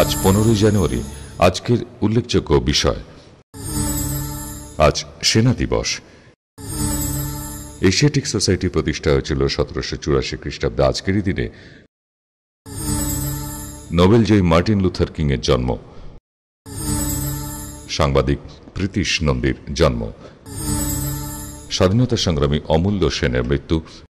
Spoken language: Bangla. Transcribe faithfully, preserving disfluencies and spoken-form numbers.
আজ পনেরোই জানুয়ারি। আজকের উল্লেখযোগ্য বিষয়, আজ সেনা দিবস। এশিয়াটিক সোসাইটি প্রতিষ্ঠা হয়েছিল সতেরোশো চুরাশি খ্রিস্টাব্দে। আজকেরই দিনে নোবেলজয়ী মার্টিন লুথার কিং এর জন্ম। সাংবাদিক প্রীতিশ নন্দীর জন্ম। স্বাধীনতা সংগ্রামী অমূল্য সেনের মৃত্যু।